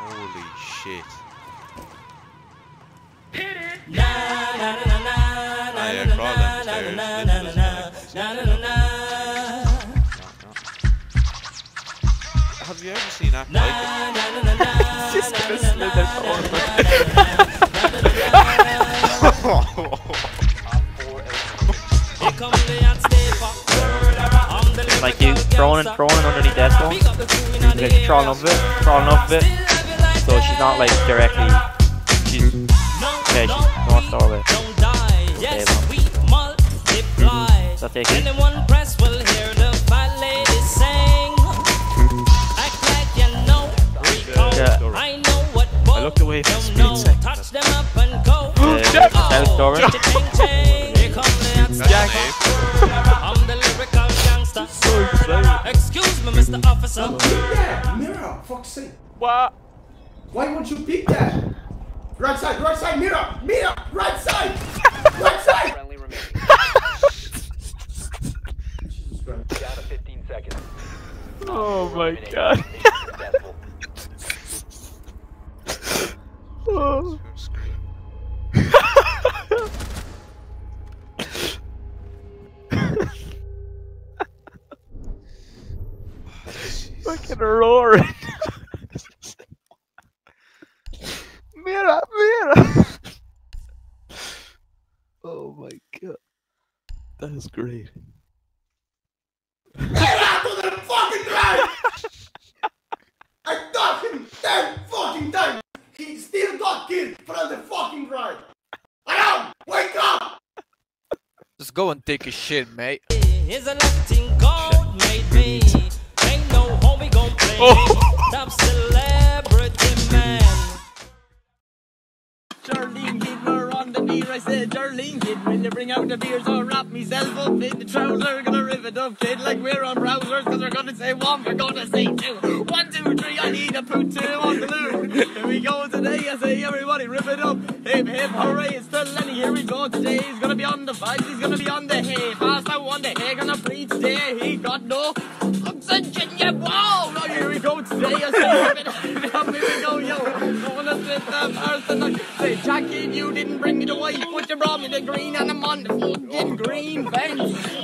Holy shit. Crawl Have you ever seen that bike? Just gonna slither like you throwing underneath that stone. Like crawling up a bit. So she's not like directly. She's more forward. Okay, so take it. Yeah. I looked away for a split second. South door. Jack. Excuse me, Mr. Officer. Pick that! Mirror, fuck's sake. What? Why won't you pick that? Right side, mirror, right side, right side. Friendly remaining. Jesus Christ. Down to 15 seconds. Oh my god. Oh. Fucking roaring. Mira. Oh my god. That is great. Get out to the fucking drive! I got him 10 fucking times! He still got killed from the fucking drive! Around! Wake up! Just go and take a shit, mate. Here's a nothing God made me. Ain't no homie gon' play. Top celebrity man. Charlene kid, we're on the beer. I said, Charlene kid, will you bring out the beers? I'll wrap myself up in the trouser. Gonna rip it up, kid, like we're on browsers. Cause we're gonna say one, we're gonna say two. 1, 2, 3, I need to put 2 on the loo. Here we go today, I say, everybody rip it up. Hip, hip, hooray, it's still Lenny, here we go today. He's gonna be on the vibes, he's gonna be on the hay. Fast I want the hay, gonna bleed today. He got no oxygen, yeah, wow. Now here we go today, I say, rip it up. Here we go, yo. Gonna split the first and I say, Jackie, you didn't bring me the white, but you brought me the green, and I'm on the fucking green fence.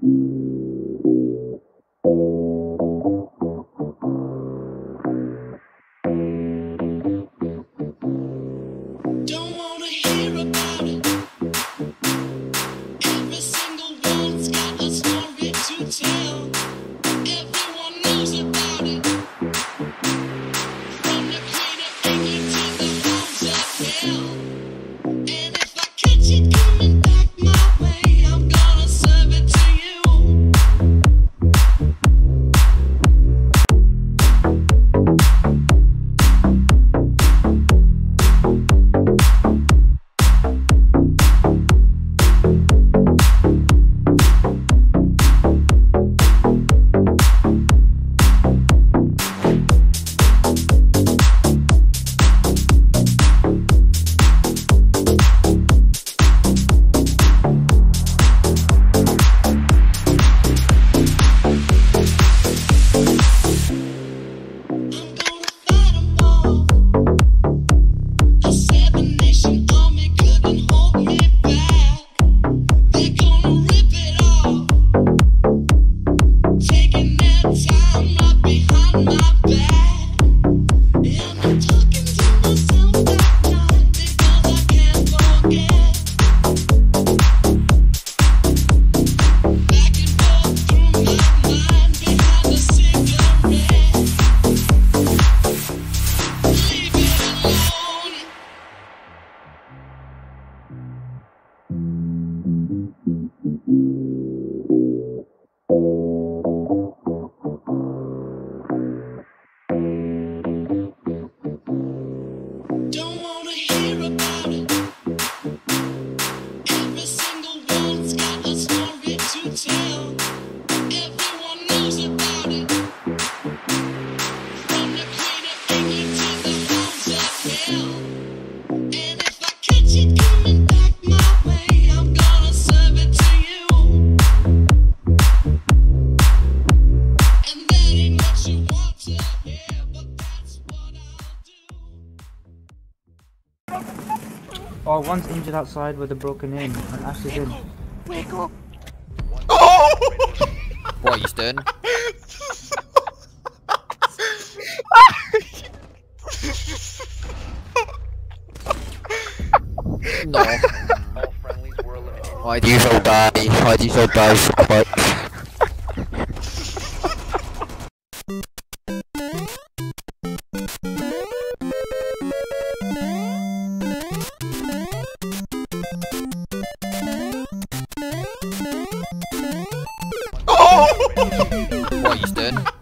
Don't wanna hear about it. Every single one's got a story to tell. Everyone knows about it. From the Queen of England to the hounds of hell. And if I catch it coming back my way, I'm gonna serve it to you. Don't wanna hear about it. Every single one's got a story to tell. Everyone knows about it. From the Queen of England to the hounds of hell. And if I catch it coming back my way, I'm gonna serve it to you. And that ain't what you want to hear, but that's what I'll do. Oh, one's injured outside with a broken in, and Ash is in. Wake up! What are you doing? No. Why do you so bad? Why do you so bad? What are you doing?